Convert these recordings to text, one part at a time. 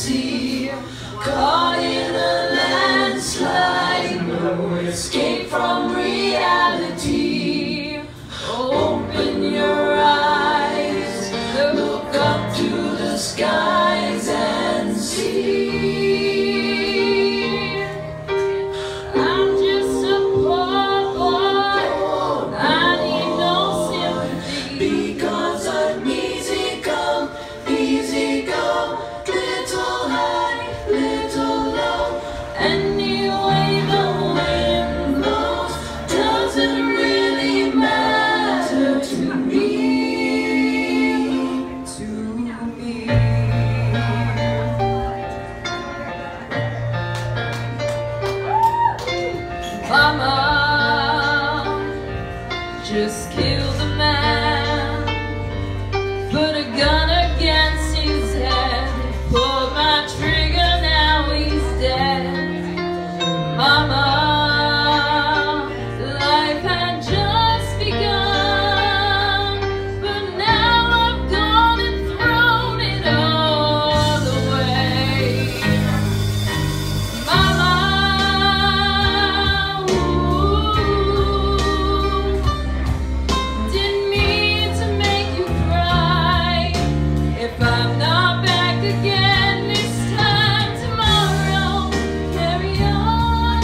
sea, caught in a landslide, no escape from reality. Open your eyes, look up to the skies and see. I'm just a poor boy, I need no sympathy, because I'm easy come, little high, little low. Anyway the wind blows doesn't really matter to me, Mama just killed a man, put a gun against his head, pulled my trigger, now he's dead. Mama, life had just begun, but now I've gone and thrown it all away. Mama, didn't mean to make you cry. If I'm not back again this time tomorrow, carry on,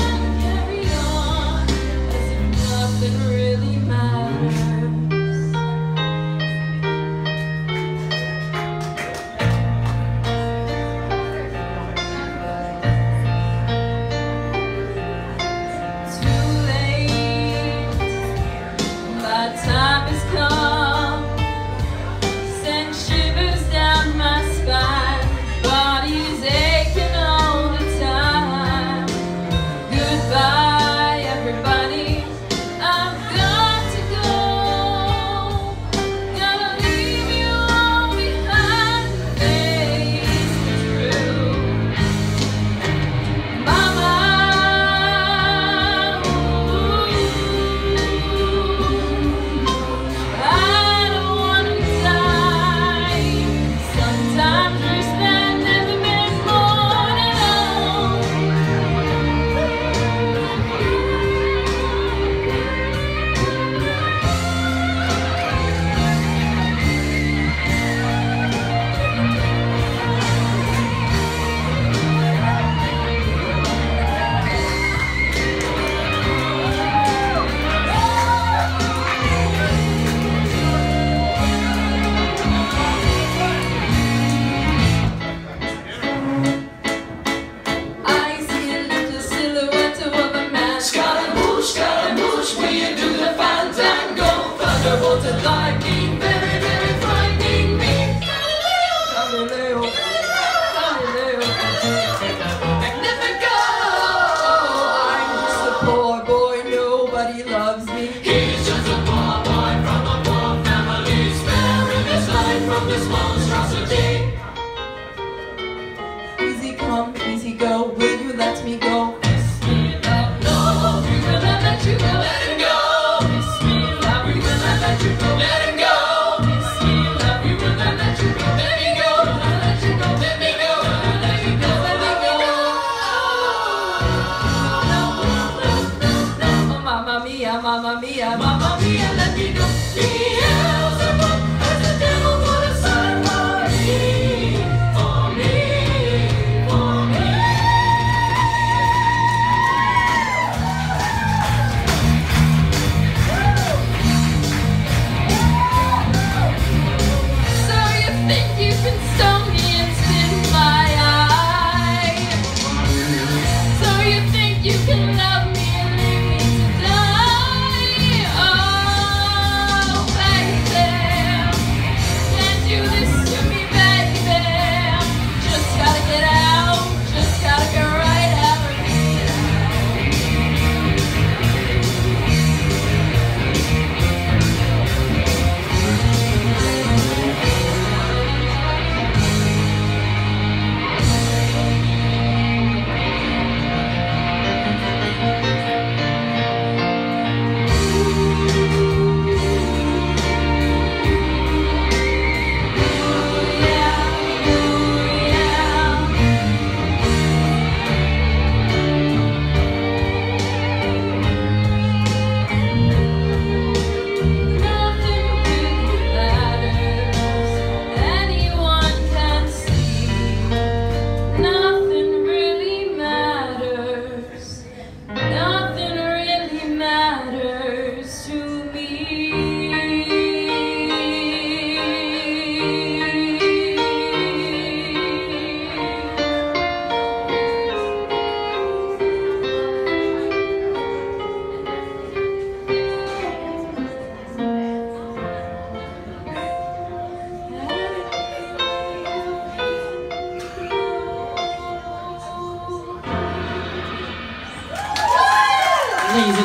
as if nothing really matters. Too late, my time has come, send shivers down my spine, body's aching all the time. Goodbye everybody, I've got to go, gotta leave you all behind, face the truth. Mama, I don't wanna die. Sometimes wish there'd never been born alone. I see a little silhouette of a man. Scaramouche, will you do the fandango? Thunderbolt and lightning, very, very frightening me. Galileo, Magnifico! I'm just a poor boy, nobody loves me. He's just a poor boy from a poor family, sparing his life from this monstrosity. Easy come, easy go, will you let me go? Bismillah, no, we will not let you go. Let him go. Bismillah, we will not let you go. Let him go. Bismillah, we will not let you go. Let me go. Let me go. Let me go. Let me go. Let me go. Oh, mamma mia, mamma mia, mamma mia, let me go. Beelzebub has the devil put aside for me, for me, for me. So you think you can stone me and spin my eye? So you think you can love me and leave me to die? Oh,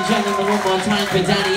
and gentlemen, one more time for Danny